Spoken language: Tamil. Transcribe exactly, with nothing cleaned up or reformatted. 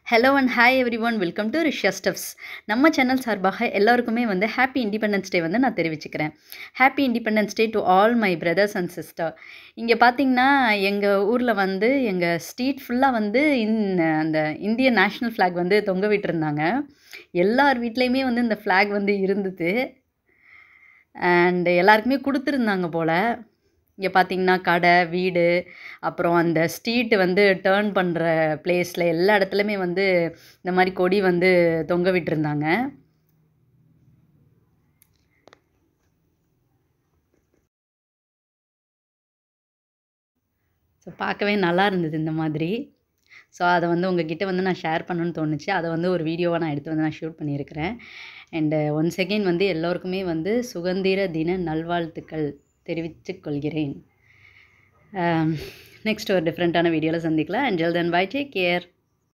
Hello and hi everyone welcome to Rishya steps. நம்ம சேனல் சார்பாக எல்லாருக்குமே வந்து ஹாப்பி இண்டிபெண்டன்ஸ் டே வந்து நான் தெரிவிச்சுக்கிறேன். Happy independence day to all my brothers and sister. இங்கே பார்த்தீங்கன்னா எங்கள் ஊரில் வந்து எங்கள் ஸ்ட்ரீட் ஃபுல்லாக வந்து இன் அந்த இந்தியன் நேஷ்னல் ஃப்ளாக் வந்து தொங்க விட்டுருந்தாங்க. எல்லார் வீட்லேயுமே வந்து இந்த ஃப்ளாக் வந்து இருந்தது. அண்ட் எல்லாருக்குமே கொடுத்துருந்தாங்க போல். இங்கே பார்த்தீங்கன்னா கடை, வீடு, அப்புறம் அந்த ஸ்ட்ரீட்டு வந்து டேர்ன் பண்ணுற பிளேஸில் எல்லா இடத்துலையுமே வந்து இந்த மாதிரி கொடி வந்து தொங்க விட்டுருந்தாங்க. ஸோ பார்க்கவே நல்லா இருந்தது இந்த மாதிரி. ஸோ அதை வந்து உங்ககிட்ட வந்து நான் ஷேர் பண்ணணும்னு தோணுச்சு. அதை வந்து ஒரு வீடியோவாக நான் எடுத்து வந்து நான் ஷூட் பண்ணியிருக்கிறேன். அண்டு ஒன்ஸ் அகெயின் வந்து எல்லோருக்குமே வந்து சுதந்திர தின நல்வாழ்த்துக்கள் தெரிவித்துக் கொள்கிறேன். நெக்ஸ்ட் ஒரு டிஃப்ரெண்ட்டான வீடியோவில் சந்திக்கலாம். Until then bye, take care.